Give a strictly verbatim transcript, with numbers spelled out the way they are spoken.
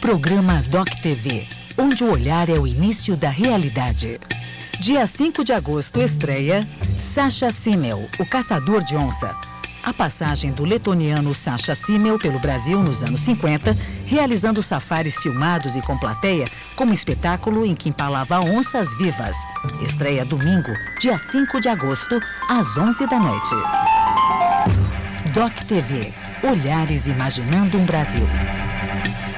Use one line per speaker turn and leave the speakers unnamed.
Programa Doc T V, onde o olhar é o início da realidade. Dia cinco de agosto estreia Sasha Simmel, o caçador de onça. A passagem do letoniano Sasha Simmel pelo Brasil nos anos cinquenta, realizando safaris filmados e com plateia, como espetáculo em que empalava onças vivas. Estreia domingo, dia cinco de agosto, às onze da noite. Doc T V, olhares imaginando um Brasil.